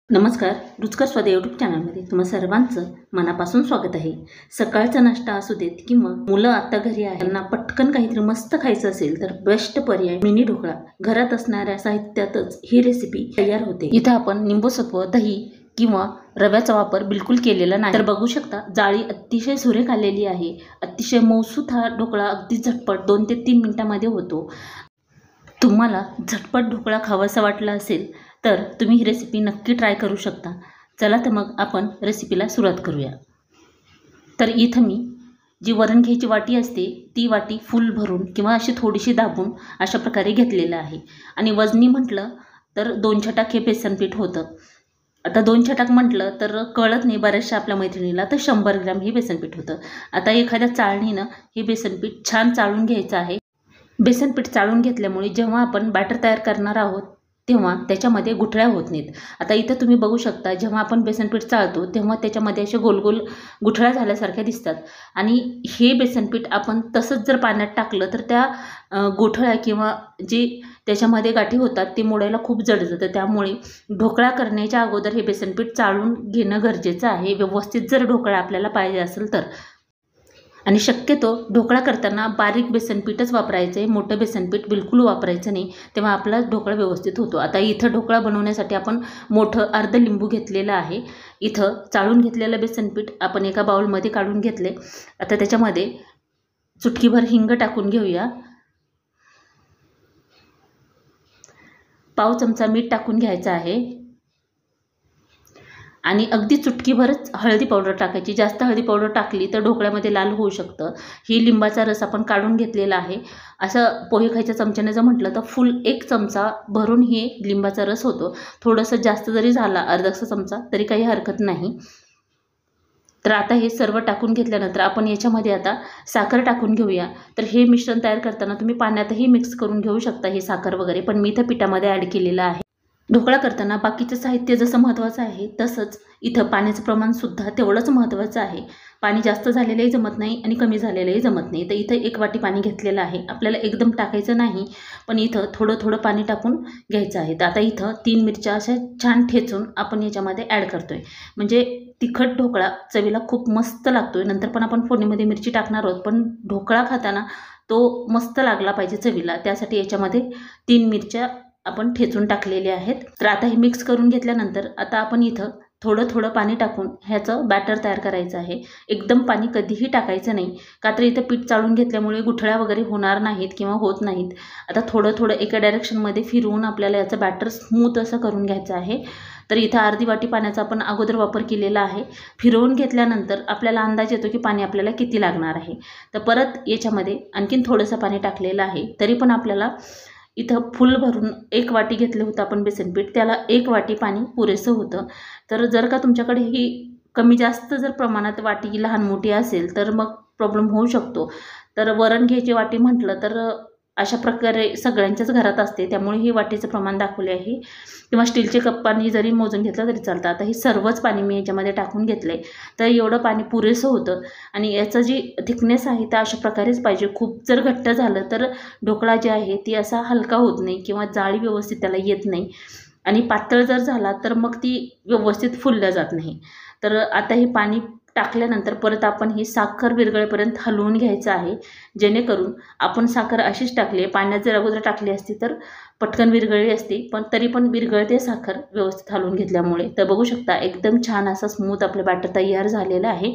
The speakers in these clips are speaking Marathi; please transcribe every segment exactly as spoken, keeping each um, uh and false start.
नमस्कार, रुचकर स्वाद यूट्यूब चॅनलमध्ये तुम्हा सर्वांचं मनापासून स्वागत आहे। सकाळचा नाश्ता असू देत किंवा मुलं आता घरी आहे त्यांना पटकन काहीतरी मस्त खायचं असेल तर बेस्ट पर्याय मिनी ढोकळा। घरात असणाऱ्या साहित्यातच ही रेसिपी तयार होते। इथं आपण निंबूसत्व, दही किंवा रव्याचा वापर बिलकुल केलेला नाही। तर बघू शकता जाळी अतिशय सुरेख आलेली आहे। अतिशय मौसूत हा ढोकळा अगदी झटपट दोन ते तीन मिनिटांमध्ये होतो। तुम्हाला झटपट ढोकळा खावासा वाटला असेल तर तुम्ही ही रेसिपी नक्की ट्राय करू शकता। चला तर मग आपण रेसिपीला सुरुवात करूया। तर इथं मी जी वरण घ्यायची वाटी असते ती वाटी फुल भरून किंवा अशी थोडीशी दाबून अशा प्रकारे घेतलेलं आहे। आणि वजनी म्हटलं तर दोन छटाक हे बेसन पीठ होतं। आता दोन छटाक म्हटलं तर कळत नाही बऱ्याचशा आपल्या मैत्रिणीला, तर शंभर ग्रॅम हे बेसन पीठ होतं। आता एखाद्या चाळणीनं हे बेसन पीठ छान चाळून घ्यायचं आहे। बेसन पीठ चाळून घेतल्यामुळे जेव्हा आपण बॅटर तयार करणार आहोत तेव्हा त्याच्यामध्ये गुठळ्या होत नाहीत। आता इथं तुम्ही बघू शकता जेव्हा आपण बेसन पीठ चाळतो तेव्हा त्याच्यामध्ये असे गोल गोल गुठळ्या झाल्यासारख्या दिसतात। आणि हे बेसन पीठ आपण तसंच जर पाण्यात टाकलं तर त्या गुठळ्या किंवा जे त्याच्यामध्ये गाठी होतात ते मोडायला खूप जड जातं। त्यामुळे ढोकळा करण्याच्या अगोदर हे बेसन पीठ चाळून घेणं गरजेचं आहे, व्यवस्थित जर ढोकळा आपल्याला पाहिजे असेल तर। आणि शक्यतो ढोकळा करताना बारीक बेसन पीठच वापरायचं आहे, मोठं बेसन पीठ बिलकुल वापरायचं नाही, तेव्हा आपला ढोकळा व्यवस्थित होतो। आता इथं ढोकळा बनवण्यासाठी आपण मोठं अर्ध लिंबू घेतलेलं आहे। इथं चाळून घेतलेलं बेसन पीठ आपण एका बाउलमध्ये काढून घेतले। आता त्याच्यामध्ये चुटकीभर हिंग टाकून घेऊया, पाव चमचा मीठ टाकून घ्यायचं आहे आणि अगदी चुटकीभरच हळदी पावडर टाकायची। जास्त हळदी पावडर टाकली तर ढोकळ्यामध्ये लाल होऊ शकतं। ही लिंबाचा रस आपण काढून घेतलेला आहे। असं पोहे खायच्या चमच्याने जर म्हटलं तर फुल एक चमचा भरून हे लिंबाचा रस होतो। थोडंसं जास्त जरी झाला अर्धासा चमचा तरी काही हरकत नाही। तर आता हे सर्व टाकून घेतल्यानंतर आपण याच्यामध्ये आता साखर टाकून घेऊया। तर हे मिश्रण तयार करताना तुम्ही पाण्यातही मिक्स करून घेऊ शकता हे साखर वगैरे, पण मी इथं पिठामध्ये ॲड केलेलं आहे। ढोकळा करताना बाकीचं साहित्य जसं महत्त्वाचं आहे तसंच इथं पाण्याचं प्रमाणसुद्धा तेवढंच महत्त्वाचं आहे। पाणी जास्त झालेलंही जमत नाही आणि कमी झालेलंही जमत नाही। तर इथं एक वाटी पाणी घेतलेलं आहे। आपल्याला एकदम टाकायचं नाही, पण इथं थोडं थोडं पाणी टाकून घ्यायचं आहे। तर आता इथं तीन मिरच्या अशा छान ठेचून आपण याच्यामध्ये ॲड करतो आहे, म्हणजे तिखट ढोकळा चवीला खूप मस्त लागतो आहे। नंतर पण आपण फोडणीमध्ये मिरची टाकणार आहोत, पण ढोकळा खाताना तो मस्त लागला पाहिजे चवीला, त्यासाठी याच्यामध्ये तीन मिरच्या आपण ठेचून टाकलेले आहेत। तर आता हे मिक्स करून घेतल्यानंतर आता आपण इथं थोडं थोडं पाणी टाकून ह्याचं बॅटर तयार करायचं आहे। एकदम पाणी कधीही टाकायचं नाही, का तर इथं पीठ चाळून घेतल्यामुळे गुठळ्या वगैरे होणार नाहीत किंवा होत नाहीत। आता थोडं थोडं एका डायरेक्शनमध्ये फिरवून आपल्याला याचं बॅटर स्मूथ असं करून घ्यायचं आहे। तर इथं अर्धी वाटी पाण्याचा आपण अगोदर वापर केलेला आहे। फिरवून घेतल्यानंतर आपल्याला अंदाज येतो की पाणी आपल्याला किती लागणार आहे। तर परत याच्यामध्ये आणखीन थोडंसं पाणी टाकलेलं आहे, तरी पण आपल्याला इथं फुल भरून एक वाटी घेतलं होतं आपण बेसन पीठ, त्याला एक वाटी पाणी पुरेसं होतं। तर जर का तुमच्याकडे ही कमी जास्त जर प्रमाणात वाटी लहान मोठी असेल तर मग प्रॉब्लेम होऊ शकतो। तर वरण घ्यायची वाटी म्हटलं तर अशा प्रकारे सगळ्यांच्याच घरात असते, त्यामुळे ही वाटीचं प्रमाण दाखवले आहे, किंवा स्टीलचे कप्पांनी जरी मोजून घेतलं तरी चालतं। आता हे सर्वच पाणी मी याच्यामध्ये टाकून घेतलं आहे, तर एवढं पाणी पुरेसं होतं। आणि याचं जी थिकनेस आहे तर अशा प्रकारेच पाहिजे। खूप जर घट्ट झालं तर ढोकळा जे आहे ती असा हलका होत नाही किंवा जाळी व्यवस्थित त्याला येत नाही, आणि पातळ जर झाला तर मग ती व्यवस्थित फुलल्या जात नाही। तर आता हे पाणी टाकल्यानंतर परत आपण ही साखर विरघळेपर्यंत हलवून घ्यायचं आहे, जेणेकरून आपण साखर अशीच टाकली आहे, पाण्यात जर अगोदर टाकली असती तर पटकन विरघळली असती, पण तरी पण विरघळते साखर व्यवस्थित हलवून घेतल्यामुळे। तर बघू शकता एकदम छान असं स्मूथ आपलं बॅटर तयार झालेलं आहे।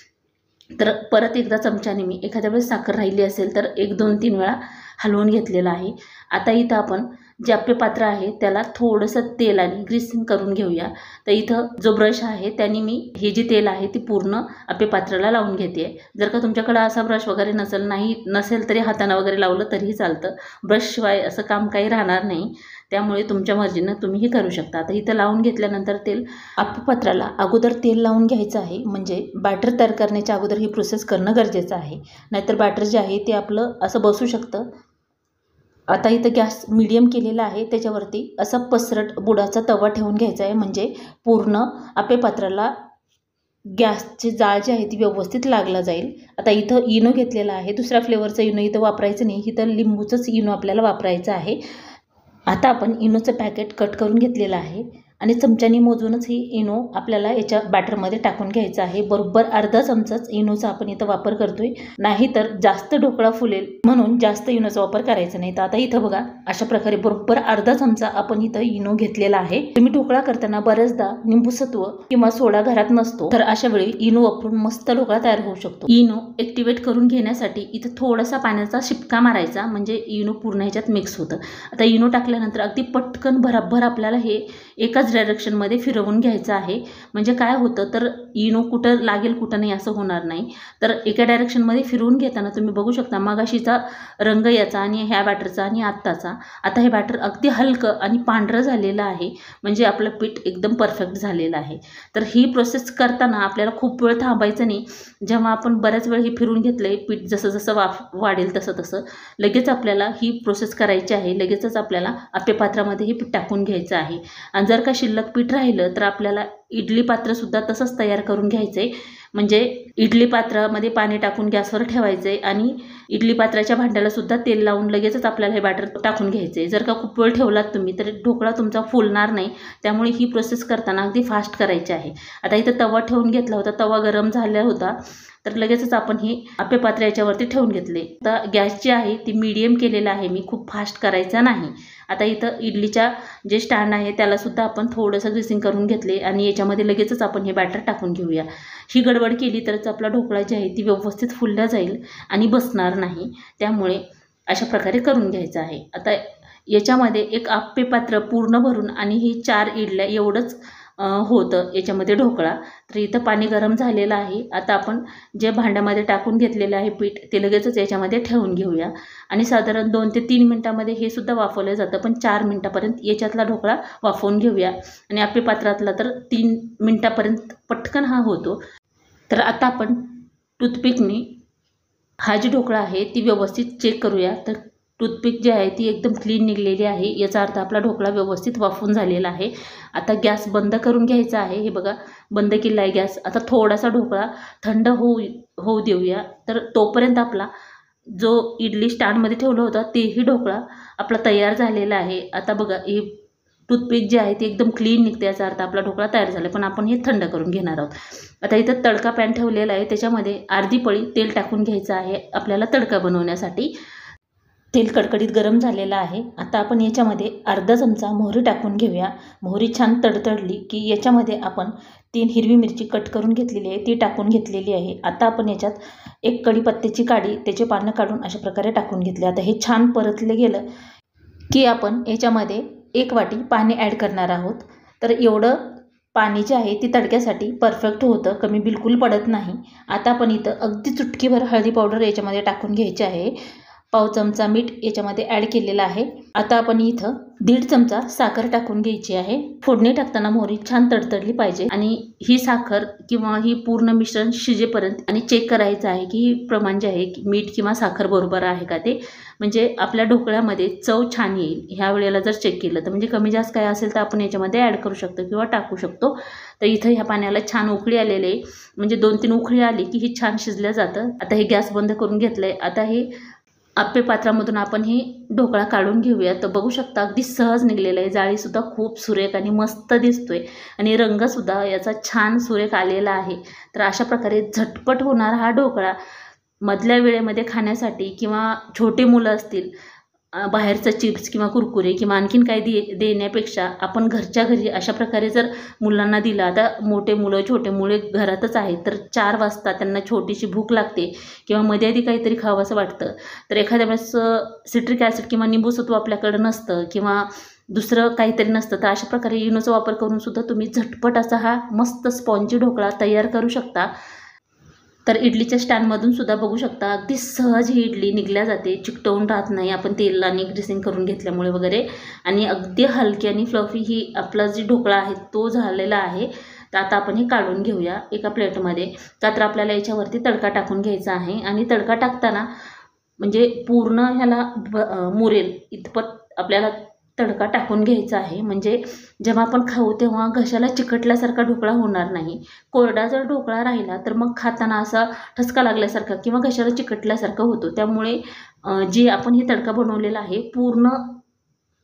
तर परत एकदा चमच्याने मी एखाद्या वेळेस साखर राहिली असेल तर एक दोन तीन वेळा हलवून घेतलेलं आहे। आता इथं आपण जे आपले पात्र आहे त्याला थोडंसं तेल आणि ग्रीसिंग करून घेऊया। तर इथं जो ब्रश आहे त्याने मी हे जे तेल आहे ती पूर्ण आपल्या पात्राला लावून घेते। जर का तुमच्याकडे असा ब्रश वगैरे नसेल नाही नसेल तरी हाताने वगैरे लावलं तरीही चालतं, ब्रशशिवाय असं काम काही राहणार नाही, त्यामुळे तुमच्या मर्जीनं तुम्हीही करू शकता। आता इथं लावून घेतल्यानंतर तेल आपल्या पात्राला अगोदर तेल लावून घ्यायचं आहे, म्हणजे बॅटर तयार करण्याच्या अगोदर ही प्रोसेस करणं गरजेचं आहे, नाहीतर बॅटर जे आहे ते आपलं असं बसू शकतं। आता इथं गॅस मीडियम केलेला आहे, त्याच्यावरती असा पसरट बुडाचा तवा ठेवून घ्यायचा आहे, म्हणजे पूर्ण आपल्या पात्राला गॅसची जाळ जी आहे ती व्यवस्थित लागला जाईल। आता इथं इनो घेतलेला आहे, दुसऱ्या फ्लेवरचं इनो इथं वापरायचं नाही, इथं लिंबूचंच इनो आपल्याला वापरायचं आहे। आता आपण इनोचं पॅकेट कट करून घेतलेलं आहे आणि चमच्याने मोजूनच ही इनो आपल्याला याच्या बॅटरमध्ये टाकून घ्यायचं आहे। बरोबर अर्धा चमचाच इनोचा आपण इथं वापर करतोय, नाहीतर जास्त ढोकळा फुलेल म्हणून जास्त इनोचा वापर करायचा नाही। तर आता इथं बघा अशा प्रकारे बरोबर अर्धा चमचा आपण इथं इनो घेतलेला आहे। तुम्ही ढोकळा करताना बरेचदा निंबूसत्व किंवा सोडा घरात नसतो, तर अशा वेळी इनो वापरून मस्त ढोकळा तयार होऊ शकतो। इनो ऍक्टिव्हेट करून घेण्यासाठी इथं थोडासा पाण्याचा शिपका मारायचा, म्हणजे इनो पूर्ण ह्याच्यात मिक्स होतं। आता इनो टाकल्यानंतर अगदी पटकन भराभर आपल्याला हे एकाच डायरेक्शनमध्ये फिरवून घ्यायचं आहे। म्हणजे काय होतं तर इनो कुठं लागेल कुठं नाही असं होणार नाही। तर एका डायरेक्शनमध्ये फिरवून घेताना तुम्ही बघू शकता मगाशीचा रंग याचा आणि ह्या बॅटरचा आणि आत्ताचा, आता हे बॅटर अगदी हलकं आणि पांढरं झालेलं आहे, म्हणजे आपलं पीठ एकदम परफेक्ट झालेलं आहे। तर ही प्रोसेस करताना आपल्याला खूप वेळ थांबायचं नाही। जेव्हा आपण बऱ्याच वेळ हे फिरून घेतलंय, पीठ जसं जसं वाफ वाढेल तसं तसं लगेच आपल्याला ही प्रोसेस करायची आहे। लगेचच आपल्याला आप्पे पात्रामध्ये हे पीठ टाकून घ्यायचं आहे। आणि जर का शिल्लक पीठ राहिलं तर आपल्याला इडली पात्रसुद्धा तसंच तयार करून घ्यायचं आहे। म्हणजे इडली पात्रामध्ये पाणी टाकून गॅसवर ठेवायचं आहे आणि इडली पात्राच्या भांड्याला सुद्धा तेल लावून लगेचच आपल्याला हे बॅटर टाकून घ्यायचं आहे। जर का खूप वेळ ठेवलात तुम्ही तर ढोकळा तुमचा फुलणार नाही, त्यामुळे ही प्रोसेस करताना अगदी फास्ट करायची आहे। आता इथं तवा ठेवून घेतला होता, तवा गरम झाला होता, तर लगेचच आपण हे आप्पे पात्र याच्यावरती ठेवून घेतले। आता गॅस जी आहे ती मीडियम केलेला आहे मी, खूप फास्ट करायचा नाही। आता इथं इडलीच्या जे स्टँड आहे त्याला सुद्धा आपण थोडंसं ग्रीसिंग करून घेतले आणि याच्यामध्ये लगेचच आपण हे बॅटर टाकून घेऊया। ही गडबड केली तरच आपला ढोकळा जी आहे ती व्यवस्थित फुलला जाईल आणि बसणार नाही, त्यामुळे अशा प्रकारे करून घ्यायचं आहे। आता याच्यामध्ये एक आप्पे पात्र पूर्ण भरून आणि ही चार इडल्या एवढंच होतं याच्यामध्ये ढोकळा। तर इथं पाणी गरम झालेलं आहे। आता आपण जे भांड्यामध्ये टाकून घेतलेलं आहे पीठ ते लगेचच याच्यामध्ये ठेवून घेऊया आणि साधारण दोन ते तीन मिनटामध्ये हे सुद्धा वाफवलं जातं, पण चार मिनटापर्यंत याच्यातला ढोकळा वाफवून घेऊया आणि आप्पे पात्रातला तर तीन मिनटापर्यंत पटकन हा होतो। तर आता आपण टूथपिकने हा जी ढोकळा आहे ती व्यवस्थित चेक करूया। तर टूथपिक जी आहे ती एकदम क्लीन निघलेली आहे, याचा अर्थ आपला ढोकळा व्यवस्थित वाफून झालेला आहे। आता गॅस बंद करून घ्यायचा आहे। हे बघा बंद केला आहे गॅस। आता थोडासा ढोकळा थंड होऊ होऊ देऊया। तर तोपर्यंत आपला जो इडली स्टँडमध्ये ठेवला होता तेही ढोकळा आपला तयार झालेला आहे। आता बघा ही टूथपिक जी आहे ती एकदम क्लीन निघते, याचा अर्थ आपला ढोकळा तयार झाला, पण आपण हे थंड करून घेणार आहोत। आता इथं तडका पॅन ठेवलेला आहे, त्याच्यामध्ये अर्धी पळी तेल टाकून घ्यायचं आहे आपल्याला तडका बनवण्यासाठी। तेल कडकडीत गरम झालेलं आहे। आता आपण याच्यामध्ये अर्धा चमचा मोहरी टाकून घेऊया। मोहरी छान तडतडली की याच्यामध्ये आपण तीन हिरवी मिरची कट करून घेतलेली आहे ती टाकून घेतलेली आहे। आता आपण याच्यात एक कढीपत्त्याची काडी त्याचे पानं काढून अशा प्रकारे टाकून घेतले। आता हे छान परतले गेलं की आपण याच्यामध्ये एक वाटी पाणी ॲड करणार आहोत। तर एवढं पाणी जे आहे ती तडक्यासाठी परफेक्ट होतं, कमी बिलकुल पडत नाही। आता आपण इथं अगदी चुटकीभर हळदी पावडर याच्यामध्ये टाकून घ्यायची आहे। पाव चमचा मीठ याच्यामध्ये ॲड केलेलं आहे। आता आपण इथं दीड चमचा साखर टाकून घ्यायची आहे। फोडणी टाकताना मोहरी छान तडतडली पाहिजे आणि ही साखर किंवा ही पूर्ण मिश्रण शिजेपर्यंत आणि चेक करायचं आहे की ही प्रमाण जे आहे की मीठ किंवा साखर बरोबर आहे का, ते म्हणजे आपल्या ढोकळ्यामध्ये चव छान येईल। ह्या वेळेला जर चेक केलं तर म्हणजे कमी जास्त काय असेल तर आपण याच्यामध्ये ॲड करू शकतो किंवा टाकू शकतो। तर इथं ह्या पाण्याला छान उकळी आलेली आहे, म्हणजे दोन तीन उकळी आली की ही छान शिजलं जातं। आता हे गॅस बंद करून घेतलं आहे। आता हे आप्पे पात्रामधून आपण ही ढोकळा काढून घेऊया। तर बघू शकता अगदी सहज निघलेलं आहे, जाळीसुद्धा खूप सुरेख आणि मस्त दिसतोय आणि रंगसुद्धा याचा छान सुरेख आलेला आहे। तर अशा प्रकारे झटपट होणारा हा ढोकळा मधल्या वेळेमध्ये खाण्यासाठी किंवा छोटे मुलं असतील बाहेरचं चिप्स किंवा कुरकुरे किंवा आणखीन काही दे देण्यापेक्षा आपण घरच्या घरी अशा प्रकारे जर मुलांना दिला, आता मोठे मुलं छोटे मुले घरातच आहेत तर चार वाजता त्यांना छोटीशी भूक लागते किंवा मध्ये आधी काहीतरी खावंसं वाटतं, तर एखाद्या वेळेस सिट्रिक ॲसिड किंवा निंबूसत्व आपल्याकडं नसतं किंवा दुसरं काहीतरी नसतं, तर अशा प्रकारे इनोचा वापर करून सुद्धा तुम्ही झटपट असा हा मस्त स्पॉन्जी ढोकळा तयार करू शकता। तर इडलीच्या स्टँडमधून सुद्धा बघू शकता अगदी सहज ही इडली निघल्या जाते, चिकटवून राहत नाही आपण तेल आणि ग्रीसिंग करून घेतल्यामुळे वगैरे, आणि अगदी हलकी आणि फ्लफी ही आपला जी ढोकळा आहे तो झालेला आहे। तर आता आपण हे काढून घेऊया एका प्लेटमध्ये। का तर आपल्याला याच्यावरती तडका टाकून घ्यायचा आहे आणि तडका टाकताना म्हणजे पूर्ण ह्याला मुरेल इतपत आपल्याला तडका टाकून घ्यायचा आहे, म्हणजे जेव्हा आपण खाऊ तेव्हा घशाला चिकटल्यासारखा ढोकळा होणार नाही। कोरडा जर ढोकळा राहिला तर मग खाताना असा ठसका लागल्यासारखा किंवा घशाला चिकटल्यासारखं होतो। त्यामुळे जी आपण ही तडका बनवलेला आहे पूर्ण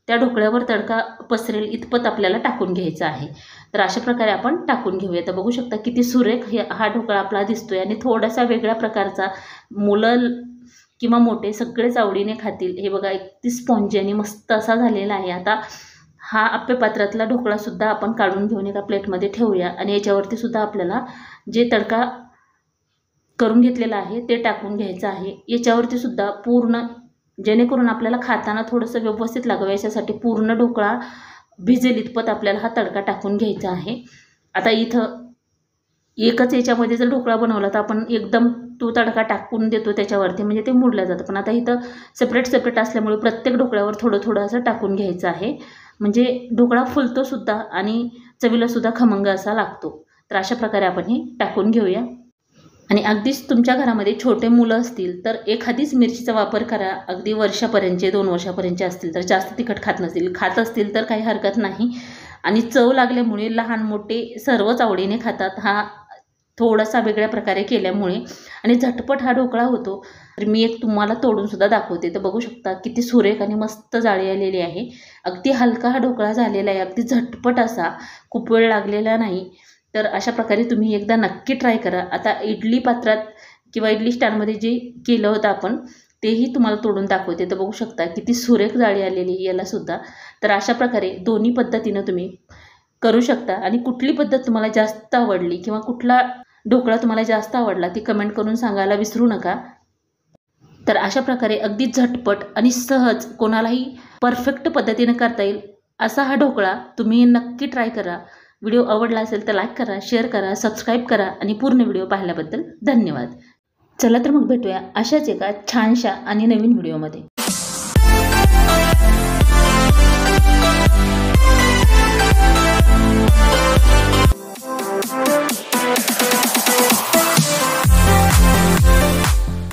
त्या ढोकळ्यावर तडका पसरेल इतपत आपल्याला टाकून घ्यायचा आहे. तर अशा प्रकारे आपण टाकून घेऊया. तर बघू शकता किती सुरेख हे हा ढोकळा आपला दिसतोय आणि थोडासा वेगळ्या प्रकारचा. मुलं किंवा मोठे सगळेच आवडीने खातील. हे बघा किती स्पॉन्जी आणि मस्त असा झालेला आहे. आता हा आप्पे पात्रातला ढोकळासुद्धा आपण काढून घेऊन एका प्लेटमध्ये ठेवूया आणि याच्यावरती सुद्धा आपल्याला जे तडका करून घेतलेला आहे ते टाकून घ्यायचं आहे. याच्यावरती सुद्धा पूर्ण जेणेकरून आपल्याला खाताना थोडंसं व्यवस्थित लागावं याच्यासाठी पूर्ण ढोकळा भिजेल इतपत आपल्याला हा तडका टाकून घ्यायचा आहे. आता इथं एकच याच्यामध्ये जर ढोकळा बनवला तर आपण एकदम तो तडका टाकून देतो त्याच्यावरती, म्हणजे ते मुडलं जातं. पण आता इथं सेपरेट सेपरेट असल्यामुळे प्रत्येक ढोकळ्यावर थोडं थोडं असं टाकून घ्यायचं आहे, म्हणजे ढोकळा फुलतो सुद्धा आणि चवीलासुद्धा खमंग असा लागतो. तर अशा प्रकारे आपण हे टाकून घेऊया. आणि अगदीच तुमच्या घरामध्ये छोटे मुलं असतील तर एखादीच मिरचीचा वापर करा. अगदी वर्षापर्यंतचे दोन वर्षापर्यंतचे असतील तर, जास्त तिखट खात नसतील, खात असतील तर काही हरकत नाही. आणि चव लागल्यामुळे लहान मोठे सर्वच आवडीने खातात. हा थोडासा वेगळ्या प्रकारे केल्यामुळे आणि झटपट हा ढोकळा होतो. तर मी एक तुम्हाला तोडूनसुद्धा दाखवते. तर बघू शकता किती सुरेख आणि मस्त जाळी आलेली आहे. अगदी हलका हा ढोकळा झालेला आहे, अगदी झटपट असा, खूप वेळ लागलेला नाही. तर अशा प्रकारे तुम्ही एकदा नक्की ट्राय करा. आता इडली पात्रात किंवा इडली स्टँडमध्ये जे केलं होतं आपण तेही तुम्हाला तोडून दाखवते. तर बघू शकता किती सुरेख जाळी आलेली यालासुद्धा. तर अशा प्रकारे दोन्ही पद्धतीनं तुम्ही करू शकता. आणि कुठली पद्धत तुम्हाला जास्त आवडली किंवा कुठला ढोकळा तुम्हाला जास्त आवडला ती कमेंट करून सांगायला विसरू नका. तर अशा प्रकारे अगदी झटपट आणि सहज कोणालाही परफेक्ट पद्धतीनं करता येईल असा हा ढोकळा तुम्ही नक्की ट्राय करा. व्हिडिओ आवडला असेल तर लाईक करा, शेअर करा, सबस्क्राईब करा आणि पूर्ण व्हिडिओ पाहिल्याबद्दल धन्यवाद. चला तर मग भेटूया अशाच एका छानशा आणि नवीन व्हिडिओमध्ये.